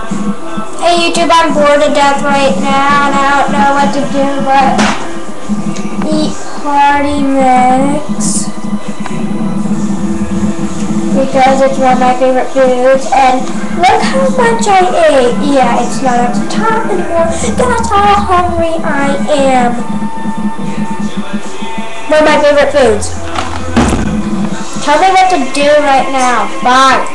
Hey YouTube, I'm bored to death right now and I don't know what to do but eat Party Mix because it's one of my favorite foods, and look how much I ate. Yeah, it's not at the top anymore. That's how hungry I am. One of my favorite foods. Tell me what to do right now. Bye.